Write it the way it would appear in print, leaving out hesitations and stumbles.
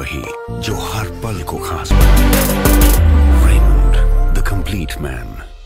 वही जो हर पल को खास बनाए। Raymond, the complete man.